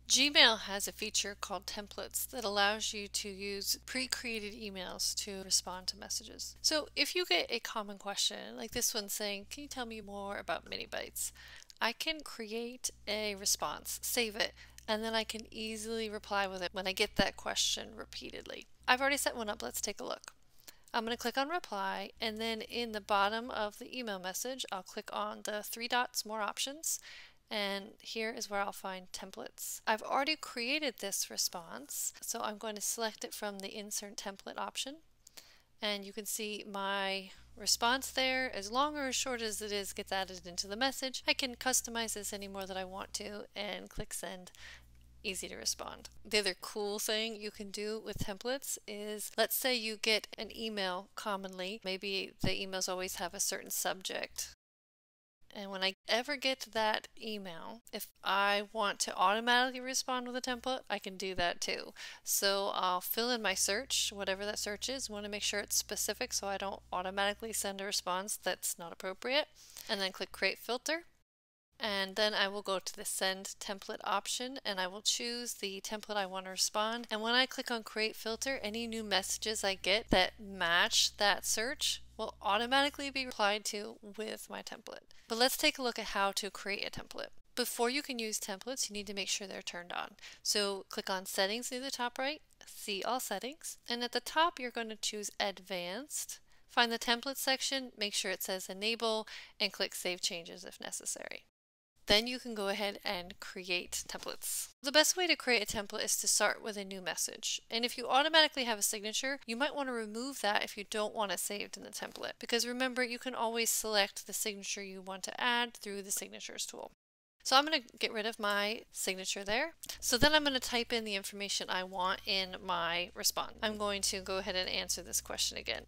Gmail has a feature called templates that allows you to use pre-created emails to respond to messages. So if you get a common question, like this one saying, can you tell me more about mini bites? I can create a response, save it, and then I can easily reply with it when I get that question repeatedly. I've already set one up. Let's take a look. I'm going to click on reply, and then in the bottom of the email message, I'll click on the three dots, more options, and here is where I'll find templates. I've already created this response, so I'm going to select it from the insert template option, and you can see my response there. As long or as short as it is gets added into the message. I can customize this any more that I want to and click send. Easy to respond. The other cool thing you can do with templates is, let's say you get an email commonly, maybe the emails always have a certain subject. And when I ever get that email, if I want to automatically respond with a template, I can do that too. So I'll fill in my search, whatever that search is. I want to make sure it's specific so I don't automatically send a response that's not appropriate. And then click Create Filter. And then I will go to the Send Template option and I will choose the template I want to respond. And when I click on Create Filter, any new messages I get that match that search will automatically be replied to with my template. But let's take a look at how to create a template. Before you can use templates, you need to make sure they're turned on. So click on Settings near the top right, see All Settings, and at the top you're going to choose Advanced. Find the Template section, make sure it says Enable, and click Save Changes if necessary. Then you can go ahead and create templates. The best way to create a template is to start with a new message. And if you automatically have a signature, you might want to remove that if you don't want it saved in the template. Because remember, you can always select the signature you want to add through the Signatures tool. So I'm going to get rid of my signature there. So then I'm going to type in the information I want in my response. I'm going to go ahead and answer this question again.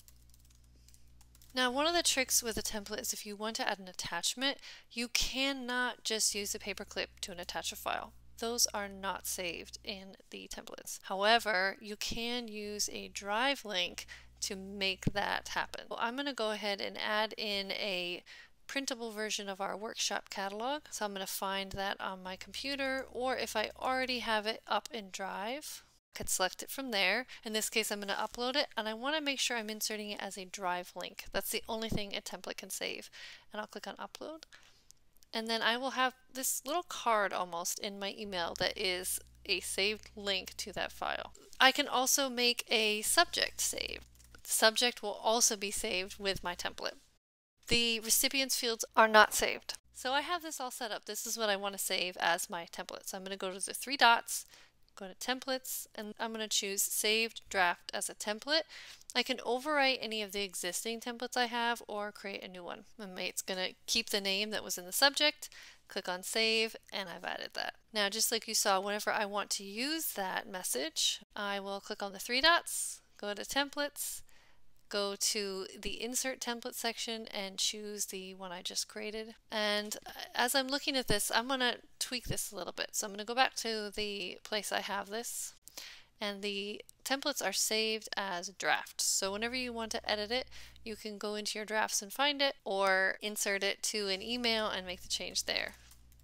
Now, one of the tricks with a template is if you want to add an attachment, you cannot just use a paperclip to attach a file. Those are not saved in the templates. However, you can use a drive link to make that happen. Well, I'm going to go ahead and add in a printable version of our workshop catalog. So I'm going to find that on my computer, or if I already have it up in Drive, I could select it from there. In this case, I'm going to upload it, and I want to make sure I'm inserting it as a drive link. That's the only thing a template can save. And I'll click on Upload. And then I will have this little card almost in my email that is a saved link to that file. I can also make a subject save. The subject will also be saved with my template. The recipients fields are not saved. So I have this all set up. This is what I want to save as my template. So I'm going to go to the three dots, go to Templates, and I'm going to choose Saved Draft as a template. I can overwrite any of the existing templates I have or create a new one. It's going to keep the name that was in the subject, click on Save, and I've added that. Now, just like you saw, whenever I want to use that message, I will click on the three dots, go to Templates, go to the Insert Template section and choose the one I just created. And as I'm looking at this, I'm going to tweak this a little bit. So I'm going to go back to the place I have this, and the templates are saved as drafts. So whenever you want to edit it, you can go into your drafts and find it, or insert it to an email and make the change there.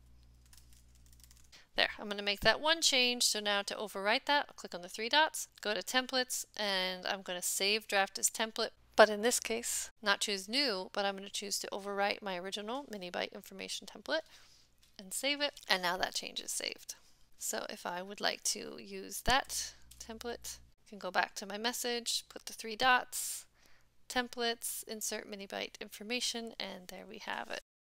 There, I'm going to make that one change. So now to overwrite that, I'll click on the three dots, go to Templates, and I'm going to save draft as template. But in this case, not choose new, but I'm going to choose to overwrite my original mini bite information template and save it. And now that change is saved. So if I would like to use that template, I can go back to my message, put the three dots, templates, insert mini bite information, and there we have it.